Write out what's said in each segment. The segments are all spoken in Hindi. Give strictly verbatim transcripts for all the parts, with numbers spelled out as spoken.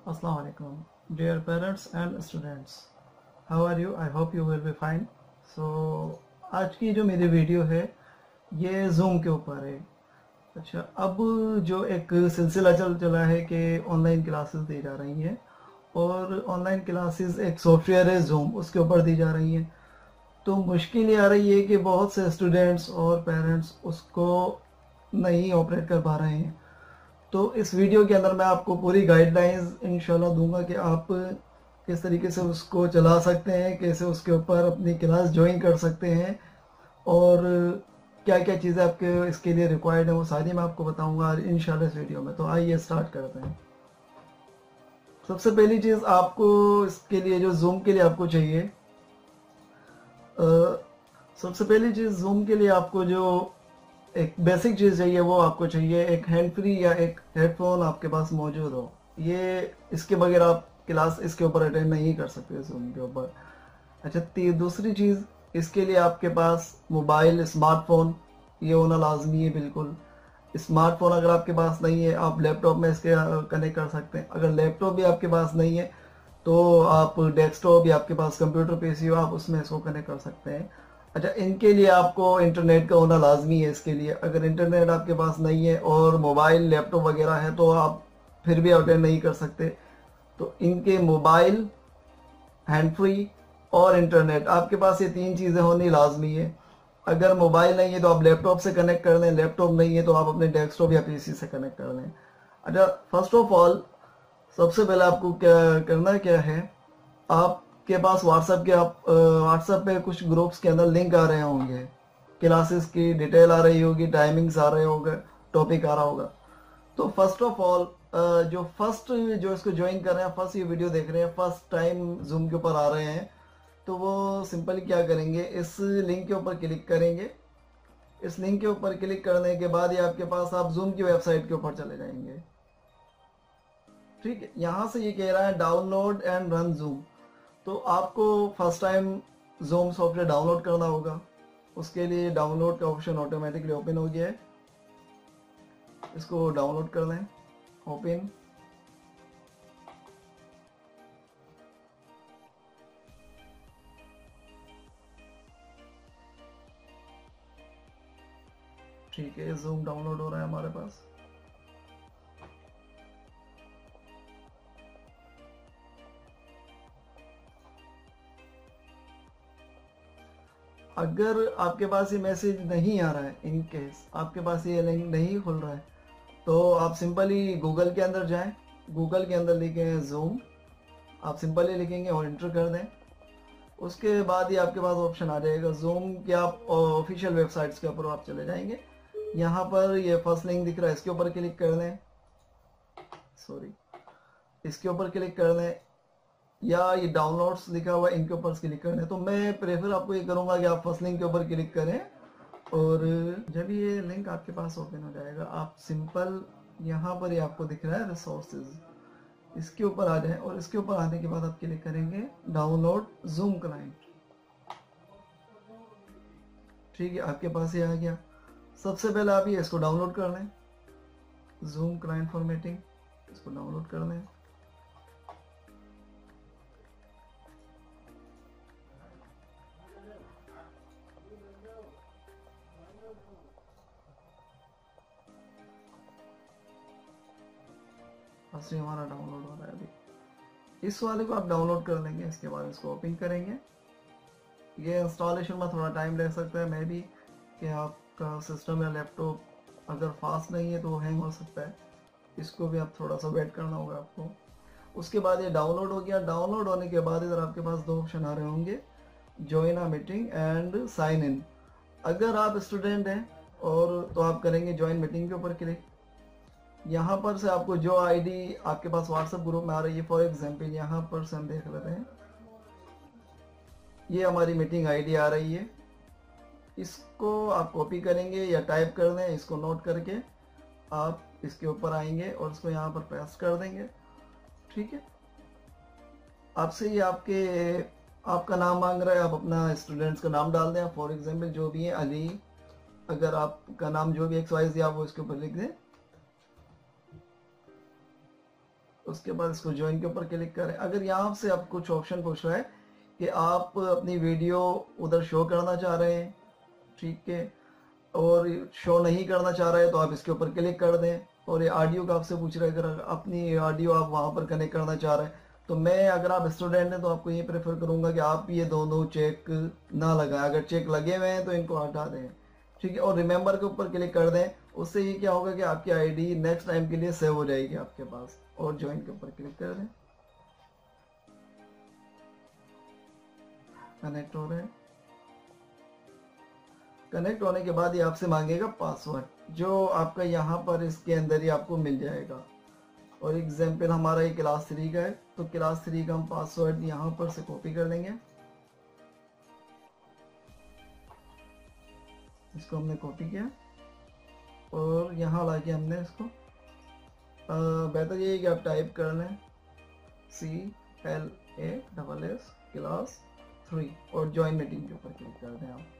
Assalamu alaikum, dear parents and students. How are you? I hope you will be fine. So आज की जो मेरी वीडियो है ये Zoom के ऊपर है। अच्छा, अब जो एक सिलसिला चल चला है कि ऑनलाइन क्लासेस दी जा रही हैं और ऑनलाइन क्लासेस एक सॉफ्टवेयर है Zoom, उसके ऊपर दी जा रही हैं। तो मुश्किल ये आ रही है कि बहुत से स्टूडेंट्स और पेरेंट्स उसको नहीं ऑपरेट कर पा रहे हैं। तो इस वीडियो के अंदर मैं आपको पूरी गाइडलाइंस इंशाल्लाह दूंगा कि आप किस तरीके से उसको चला सकते हैं, कैसे उसके ऊपर अपनी क्लास ज्वाइन कर सकते हैं और क्या क्या चीज़ें आपके इसके लिए रिक्वायर्ड है वो सारी मैं आपको बताऊंगा इंशाल्लाह इस वीडियो में। तो आइए स्टार्ट करते हैं। सबसे पहली चीज़ आपको इसके लिए जो जूम के लिए आपको चाहिए, आ, सबसे पहली चीज़ जूम के लिए आपको जो एक बेसिक चीज़ चाहिए वो आपको चाहिए एक हैंड फ्री या एक हेडफोन आपके पास मौजूद हो। ये इसके बगैर आप क्लास इसके ऊपर अटेंड नहीं कर सकते जूम के ऊपर। अच्छा, दूसरी चीज़ इसके लिए आपके पास मोबाइल स्मार्टफोन ये होना लाजमी है। बिल्कुल स्मार्टफोन अगर आपके पास नहीं है आप लैपटॉप में इसके कनेक्ट कर सकते हैं। अगर लैपटॉप भी आपके पास नहीं है तो आप डेस्कटॉप या आपके पास कंप्यूटर पीसी हो आप उसमें इसको कनेक्ट कर सकते हैं। अच्छा, इनके लिए आपको इंटरनेट का होना लाजमी है। इसके लिए अगर इंटरनेट आपके पास नहीं है और मोबाइल लैपटॉप वगैरह है तो आप फिर भी अटेंड नहीं कर सकते। तो इनके मोबाइल, हैंड फ्री और इंटरनेट आपके पास ये तीन चीज़ें होनी लाजमी है। अगर मोबाइल नहीं है तो आप लैपटॉप से कनेक्ट कर लें, लैपटॉप नहीं है तो आप अपने डेस्कटॉप या पीसी से कनेक्ट कर लें। अच्छा, फर्स्ट ऑफ ऑल सबसे पहले आपको क्या करना क्या है, आपके पास व्हाट्सएप के आप व्हाट्सएप पे कुछ ग्रुप्स के अंदर लिंक आ रहे होंगे, क्लासेस की डिटेल आ रही होगी, टाइमिंग्स आ रहे होंगे, टॉपिक आ रहा होगा। तो फर्स्ट ऑफ ऑल जो फर्स्ट जो इसको ज्वाइन कर रहे हैं, फर्स्ट ये वीडियो देख रहे हैं, फर्स्ट टाइम जूम के ऊपर आ रहे हैं, तो वो सिंपली क्या करेंगे, इस लिंक के ऊपर क्लिक करेंगे। इस लिंक के ऊपर क्लिक करने के बाद ये आपके पास आप जूम की वेबसाइट के ऊपर चले जाएंगे। ठीक है, यहाँ से ये कह रहा है डाउनलोड एंड रन जूम। तो आपको first time Zoom software download करना होगा। उसके लिए डाउनलोड का ऑप्शन ऑटोमेटिकली ओपन हो गया है, इसको डाउनलोड कर लें। ओपन, ठीक है, जूम डाउनलोड हो रहा है हमारे पास। अगर आपके पास ये मैसेज नहीं आ रहा है, इन केस आपके पास ये लिंक नहीं खुल रहा है, तो आप सिंपली गूगल के अंदर जाएं। गूगल के अंदर लिखें जूम, आप सिंपली लिखेंगे और इंटर कर दें। उसके बाद ही आपके पास ऑप्शन आ जाएगा जूम के, आप ऑफिशियल वेबसाइट्स के ऊपर आप चले जाएंगे। यहाँ पर ये फर्स्ट लिंक दिख रहा है, इसके ऊपर क्लिक कर दें। सॉरी, इसके ऊपर क्लिक कर दें या ये डाउनलोड्स लिखा हुआ है इनके ऊपर क्लिक करना है। तो मैं प्रेफर आपको ये करूंगा कि आप फर्स्ट लिंक के ऊपर क्लिक करें और जब ये लिंक आपके पास ओपन हो जाएगा आप सिंपल यहाँ पर ये आपको दिख रहा है रिसोर्सेज, इसके ऊपर आ जाए और इसके ऊपर आने के बाद आप क्लिक करेंगे डाउनलोड जूम क्लाइंट। ठीक है, आपके पास ये आ गया। सबसे पहले आप ये इसको डाउनलोड कर लें, जूम क्लाइंट फॉर्मेटिंग, इसको डाउनलोड कर लें। बस ये हमारा डाउनलोड हो रहा है अभी। इस वाले को आप डाउनलोड कर लेंगे, इसके बाद इसको ओपन करेंगे। ये इंस्टॉलेशन में थोड़ा टाइम ले सकता है, मे बी कि आपका सिस्टम या लैपटॉप अगर फास्ट नहीं है तो वो हैंग हो सकता है, इसको भी आप थोड़ा सा वेट करना होगा आपको। उसके बाद ये डाउनलोड हो गया। डाउनलोड होने के बाद इधर आपके पास दो ऑप्शन आ रहे होंगे, join a meeting and sign in. अगर आप स्टूडेंट हैं और तो आप करेंगे ज्वाइन मीटिंग के ऊपर क्लिक। यहाँ पर से आपको जो आईडी आपके पास व्हाट्सएप ग्रुप में आ रही है, फॉर एग्जांपल यहाँ पर से हम देख लेते हैं, ये हमारी मीटिंग आईडी आ रही है। इसको आप कॉपी करेंगे या टाइप कर दें, इसको नोट करके आप इसके ऊपर आएंगे और इसको यहाँ पर पेस्ट कर देंगे। ठीक है, आपसे ये आपके आपका नाम मांग रहा है, आप अपना स्टूडेंट्स का नाम डाल दें, फॉर एग्जांपल जो भी है अली, अगर आपका नाम जो भी एक्स वाई जी आप वो इसके ऊपर लिख दें। उसके बाद इसको ज्वाइन के ऊपर क्लिक करें। अगर यहाँ से आप कुछ ऑप्शन पूछ रहा है कि आप अपनी वीडियो उधर शो करना चाह रहे हैं, ठीक है, और शो नहीं करना चाह रहे हैं तो आप इसके ऊपर क्लिक कर दें। और ये ऑडियो का आपसे पूछ रहा है, अगर अपनी ऑडियो आप वहाँ पर कनेक्ट करना चाह रहे हैं तो मैं, अगर आप स्टूडेंट हैं तो आपको ये प्रेफर करूँगा कि आप ये दोनों चेक ना लगाएं। अगर चेक लगे हुए हैं तो इनको हटा दें, ठीक है, और रिमेंबर के ऊपर क्लिक कर दें। उससे ये क्या होगा कि आपकी आईडी नेक्स्ट टाइम के लिए सेव हो जाएगी आपके पास। और ज्वाइन के ऊपर क्लिक कर दें, कनेक्ट हो रहे हैं। कनेक्ट होने के बाद ये आपसे मांगेगा पासवर्ड, जो आपका यहाँ पर इसके अंदर ही आपको मिल जाएगा। और एग्जाम्पल हमारा ये क्लास थ्री का है, तो क्लास थ्री का हम पासवर्ड यहाँ पर से कॉपी कर देंगे। इसको हमने कॉपी किया और यहाँ लाके हमने इसको बेहतर ये है कि आप टाइप कर लें C L A double S class three और ज्वाइन मीटिंग के ऊपर क्लिक कर दें आप।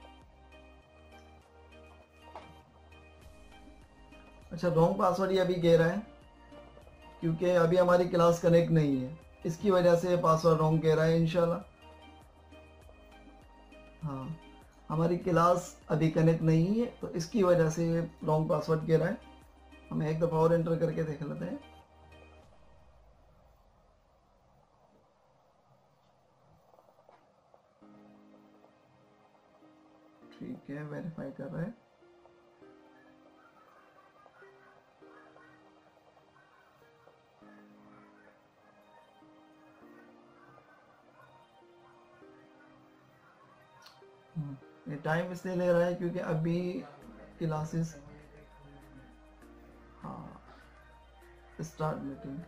अच्छा, रॉन्ग पासवर्ड ये अभी कह रहा है क्योंकि अभी हमारी क्लास कनेक्ट नहीं है, इसकी वजह से पासवर्ड रॉन्ग कह रहा है इंशाल्लाह। हाँ, हमारी क्लास अभी कनेक्ट नहीं है तो इसकी वजह से रॉन्ग पासवर्ड कह रहा है। हम एक दफ़ा और एंटर करके देख लेते हैं। ठीक है, वेरीफाई कर रहे हैं। ये टाइम इसलिए ले रहा है क्योंकि अभी क्लासेस, हाँ, स्टार्ट मीटिंग,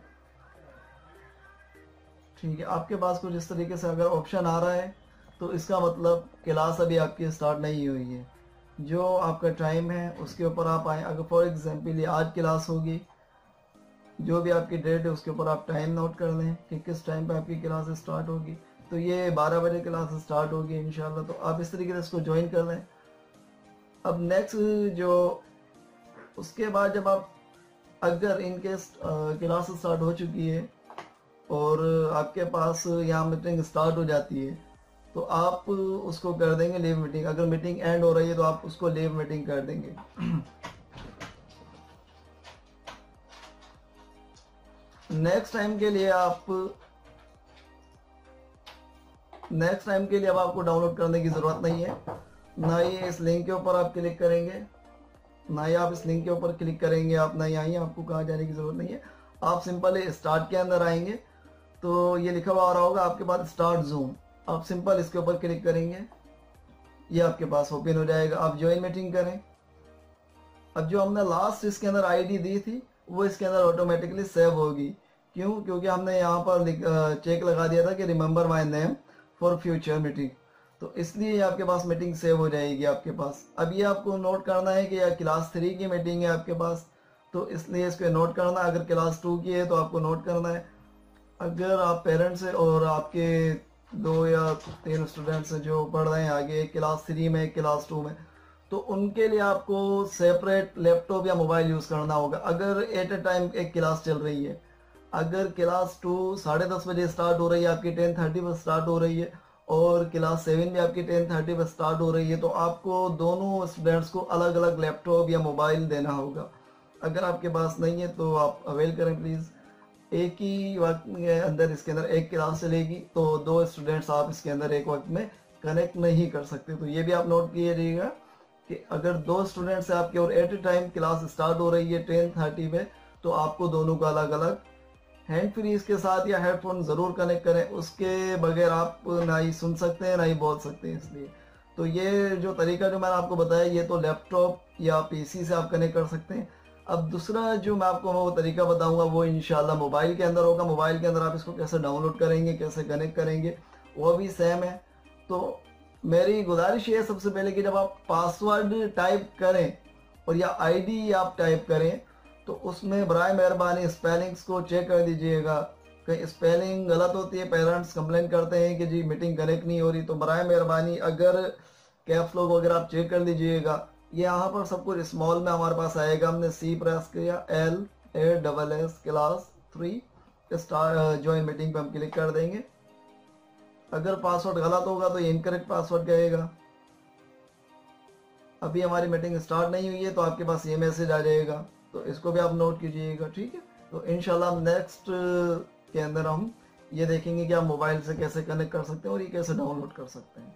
ठीक है। आपके पास कुछ इस तरीके से अगर ऑप्शन आ रहा है तो इसका मतलब क्लास अभी आपकी स्टार्ट नहीं हुई है। जो आपका टाइम है उसके ऊपर आप आए। अगर फॉर एग्जांपल ये आज क्लास होगी, जो भी आपकी डेट है उसके ऊपर आप टाइम नोट कर लें कि किस टाइम पे आपकी क्लास स्टार्ट होगी। तो ये बारह बजे क्लास स्टार्ट होगी इंशाल्लाह। तो आप इस तरीके से इसको ज्वाइन कर लें। अब नेक्स्ट जो उसके बाद जब आप, अगर इनकेस क्लास स्टार्ट हो चुकी है और आपके पास यहाँ मीटिंग स्टार्ट हो जाती है तो आप उसको कर देंगे लीव मीटिंग। अगर मीटिंग एंड हो रही है तो आप उसको लीव मीटिंग कर देंगे। नेक्स्ट टाइम के लिए आप नेक्स्ट टाइम के लिए अब आपको डाउनलोड करने की ज़रूरत नहीं है। ना ही इस लिंक के ऊपर आप क्लिक करेंगे, ना ही आप इस लिंक के ऊपर क्लिक करेंगे, आप ना ही आइए, आपको कहाँ जाने की ज़रूरत नहीं है। आप सिंपल स्टार्ट के अंदर आएंगे तो ये लिखा हुआ आ रहा होगा आपके पास स्टार्ट जूम। आप सिंपल इसके ऊपर क्लिक करेंगे, ये आपके पास ओपन हो जाएगा। आप ज्वाइन मीटिंग करें। अब जो हमने लास्ट इसके अंदर आईडी दी थी वो इसके अंदर ऑटोमेटिकली सेव होगी। क्यों? क्योंकि हमने यहाँ पर चेक लगा दिया था कि remember my name for future meeting, तो इसलिए आपके पास मीटिंग सेव हो जाएगी आपके पास। अब ये आपको नोट करना है कि यह क्लास थ्री की मीटिंग है आपके पास, तो इसलिए इसको नोट करना। अगर क्लास टू की है तो आपको नोट करना है। अगर आप पेरेंट्स हैं और आपके दो या तीन स्टूडेंट्स हैं जो पढ़ रहे हैं आगे, एक क्लास थ्री में एक क्लास टू में, तो उनके लिए आपको सेपरेट लैपटॉप या मोबाइल यूज़ करना होगा। अगर एट ए टाइम एक क्लास चल रही है, अगर क्लास टू साढ़े दस बजे स्टार्ट हो रही है, आपकी टेन थर्टी पर स्टार्ट हो रही है, और क्लास सेवन भी आपकी टेन थर्टी पर स्टार्ट हो रही है, तो आपको दोनों स्टूडेंट्स को अलग अलग लैपटॉप या मोबाइल देना होगा। अगर आपके पास नहीं है तो आप अवेल करें प्लीज़। एक ही वक्त के अंदर इसके अंदर एक क्लास चलेगी, तो दो स्टूडेंट्स आप इसके अंदर एक वक्त में कनेक्ट नहीं कर सकते। तो ये भी आप नोट कीजिएगा कि अगर दो स्टूडेंट्स आपके और at a time class start हो रही है टेन थर्टी पे, तो आपको दोनों को अलग अलग हैंड फ्री इसके साथ या हेडफोन ज़रूर कनेक्ट करें। उसके बगैर आप ना ही सुन सकते हैं ना ही बोल सकते हैं। इसलिए तो ये जो तरीका जो मैंने आपको बताया, ये तो लैपटॉप या पीसी से आप कनेक्ट कर सकते हैं। अब दूसरा जो मैं आपको वो तरीका बताऊंगा वो इंशाल्लाह मोबाइल के अंदर होगा। मोबाइल के अंदर आप इसको कैसे डाउनलोड करेंगे, कैसे कनेक्ट करेंगे, वो भी सेम है। तो मेरी गुजारिश ये है सबसे पहले कि जब आप पासवर्ड टाइप करें और या आईडी आप टाइप करें तो उसमें बराए मेहरबानी स्पेलिंग्स को चेक कर दीजिएगा। कहीं स्पेलिंग गलत होती है, पेरेंट्स कंप्लेन करते हैं कि जी मीटिंग कनेक्ट नहीं हो रही, तो बराए मेहरबानी अगर कैप्स लॉक वगैरह आप चेक कर लीजिएगा। ये यहाँ पर सब कुछ स्मॉल में हमारे पास आएगा। हमने सी प्रेस किया, L A double S class three star join meeting पे हम क्लिक कर देंगे। अगर पासवर्ड गलत होगा तो ये इनकरेक्ट पासवर्ड कहेगा। अभी हमारी मीटिंग स्टार्ट नहीं हुई है तो आपके पास ये मैसेज आ जाएगा, तो इसको भी आप नोट कीजिएगा, ठीक है। तो इंशाल्लाह नेक्स्ट के अंदर हम ये देखेंगे कि आप मोबाइल से कैसे कनेक्ट कर सकते हैं और ये कैसे डाउनलोड कर सकते हैं।